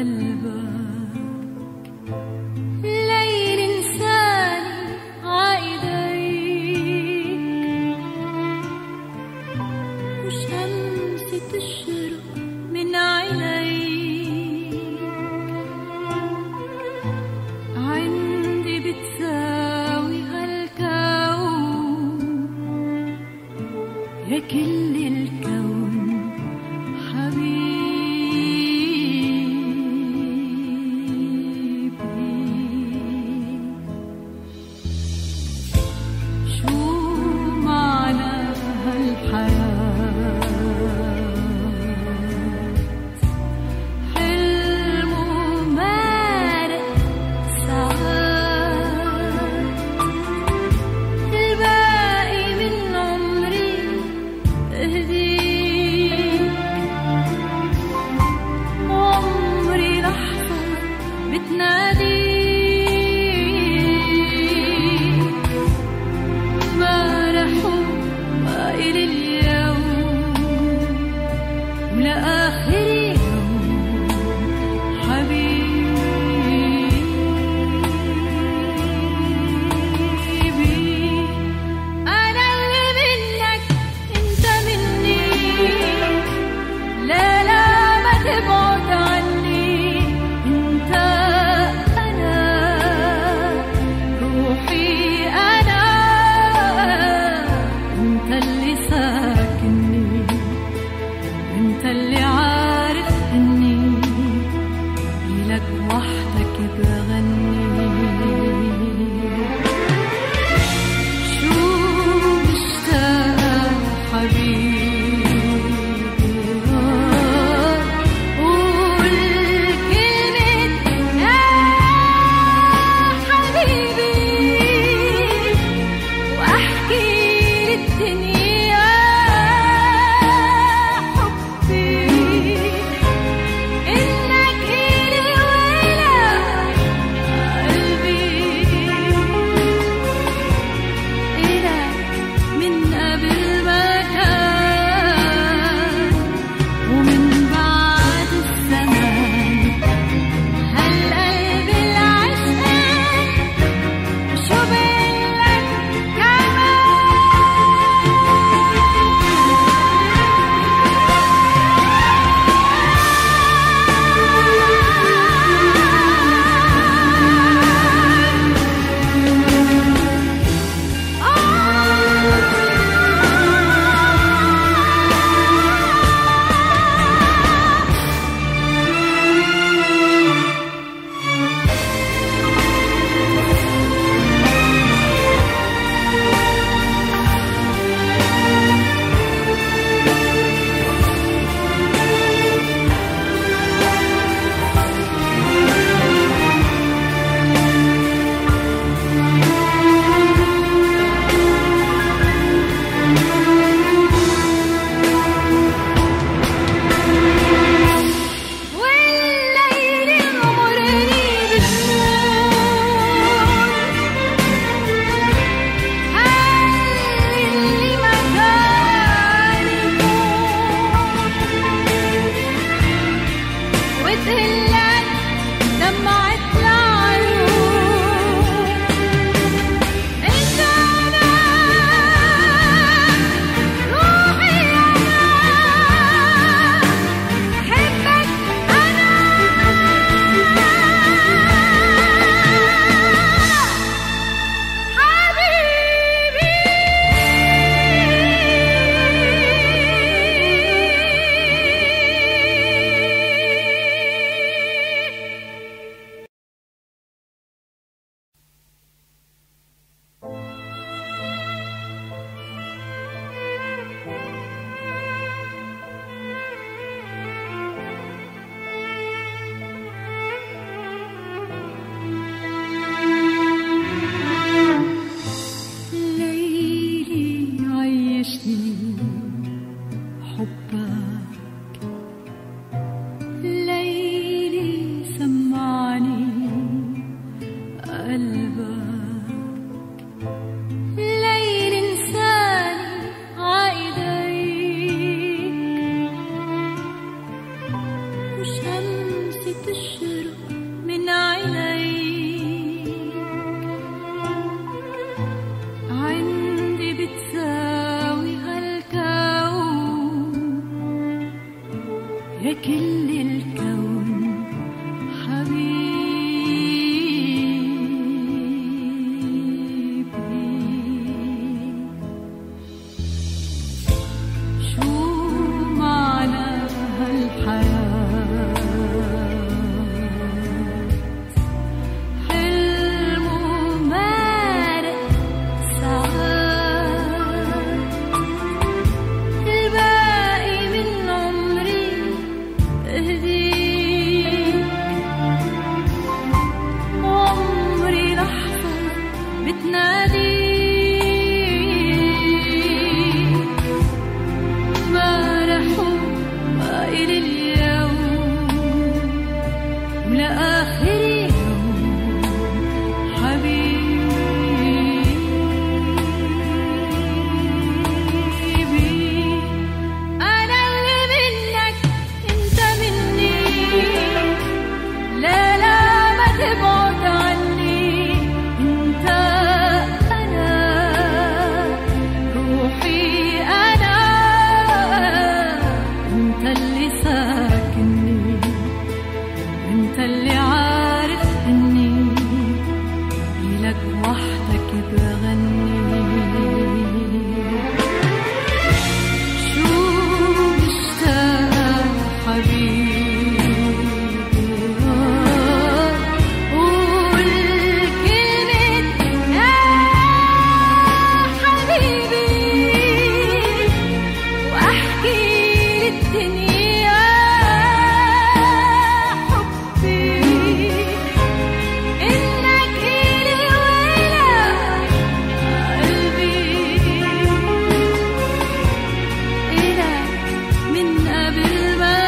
قلبك ليل إنساني عايديك وشمس تشرق من عينيك عندي بتساوي هالكون يا كل الكون حبيبي شو معنى هالحياة حلم ومارق ساعات الباقي من عمري اهديك عمري لحظة بتناديك امبارح وإلى اليوم ولآخر يوم حبيبي أنا اللي منك أنت مني لا لا ما تبعد عني أنت أنا روحي أنا أنت اللي ساكنني أنت اللي عارف إني لك وحدك بغني شو مشتاقة حبيبي قول كلمة يا حبيبي واحكي للدنيا حبي إنك إلي ولا قلبي إلك من قبل ما كان ومن بعد الزمان هالقلب العشقان شو بقلك والليل يغمرني بالنور اللي ما كان يكون وتهلك دمعة العيون انت انا روحي انا بحبك انا حبيبي ولآخر يوم حبيبي، أنا اللي منك أنت مني، لا لا ما تبعد عني، أنت أنا روحي، أنا أنت اللي ساكنني، أنت اللي عارف إني لك وحدك بغني. شو مشتاق حبيبي، قول كلمة يا حبيبي، وأحكي للدنيا حبي، إنك إلي وإلى قلبي، إلك من قبل ما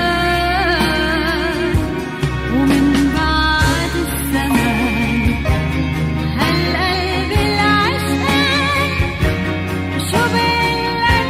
كان ومن بعد الزمان، هالقلب العشقان شو بقلك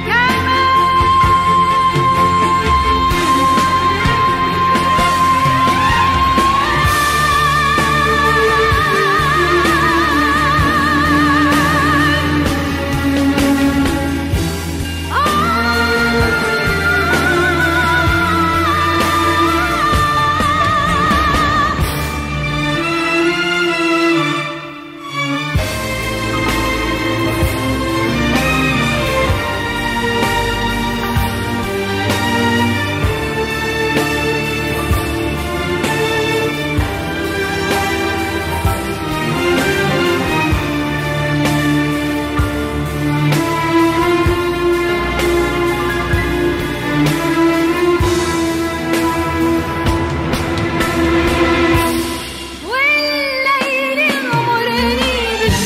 والليل يغمرني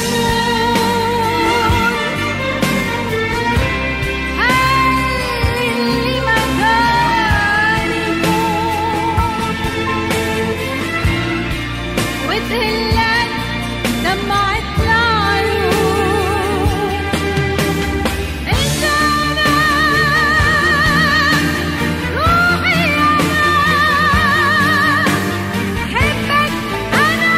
بالنور، اللي ما كان يكون، وتهلك دمعة العيون، أنت أنا روحي، أنا حبك، أنا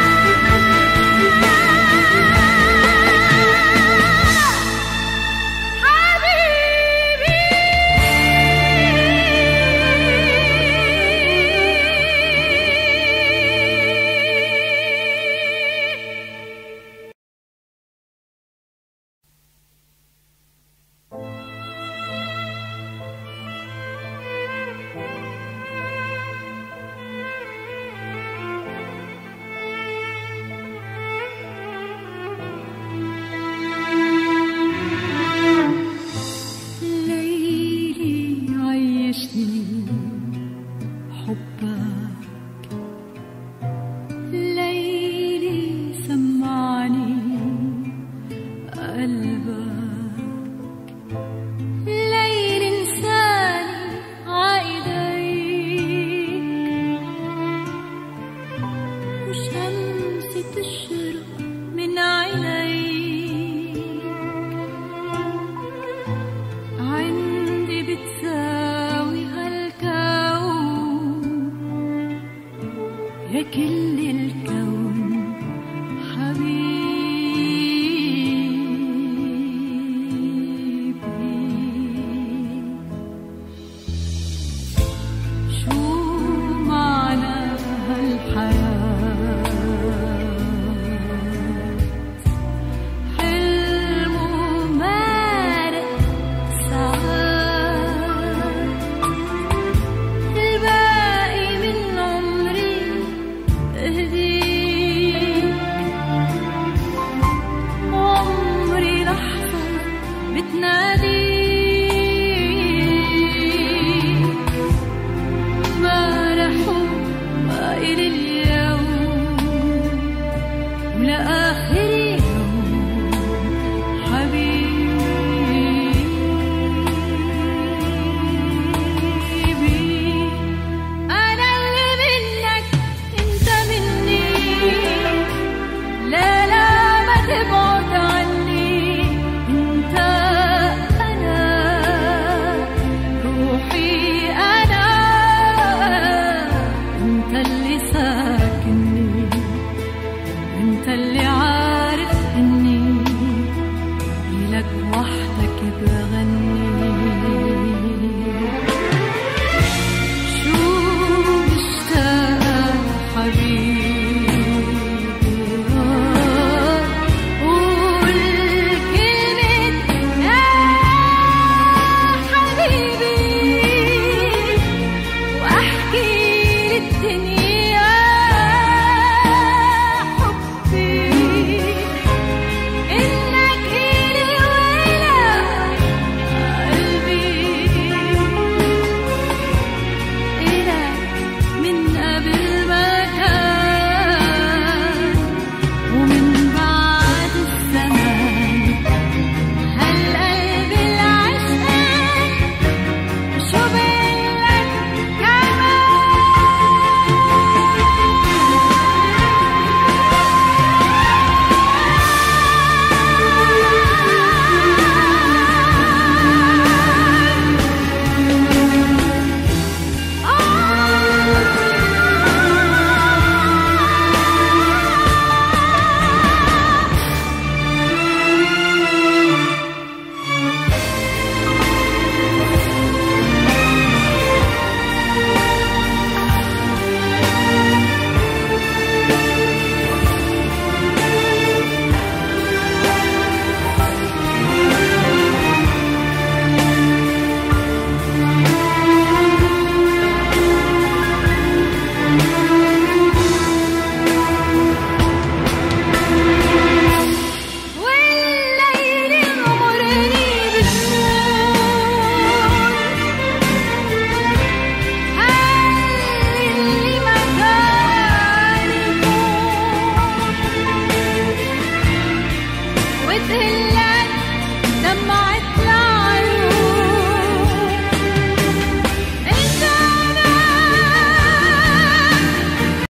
ليلي عيشني حبك، ليلي سمعني قلبك، ليلي انساني عايديك، وشمس تشرق من عينيك، عندي بتساوي هالكون، يا كل الكون حبيبي. شو معنى هالحياة، حلم ومارق ساعات، الباقي من عمري اهدي اللي صار